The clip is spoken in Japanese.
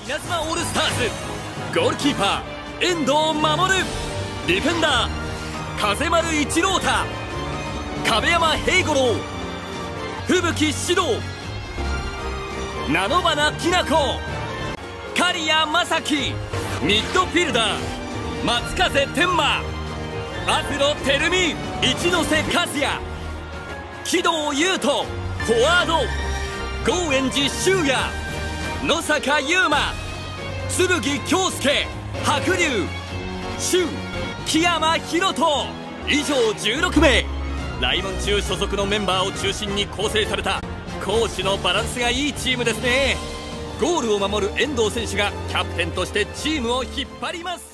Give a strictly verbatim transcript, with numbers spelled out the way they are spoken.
稲妻オールスターズ、ゴールキーパー遠藤守、ディフェンダー風丸一郎太、壁山平五郎、吹雪志道、菜の花きなこ、刈谷正樹、ミッドフィルダー松風天馬、アフロ照美、一ノ瀬和也、木戸優斗、フォワード郷円寺修也、野坂優馬、剣京介、白龍、周木山博人、以上じゅうろくめい。来門中所属のメンバーを中心に構成された攻守のバランスがいいチームですね。ゴールを守る遠藤選手がキャプテンとしてチームを引っ張ります。